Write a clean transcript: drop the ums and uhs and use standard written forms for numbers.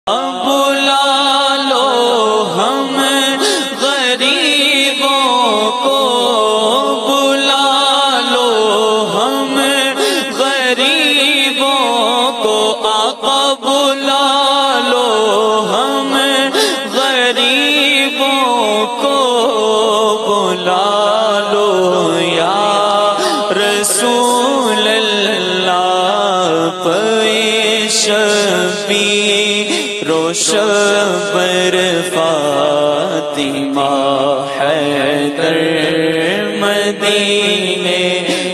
बुला लो हम गरीबों को, बुला लो हम गरीबों को, आका बुला लो हम गरीबों को, बुला लो या रसूल अल्लाह पे शफी रोशबर फातिमा हैदर मदीने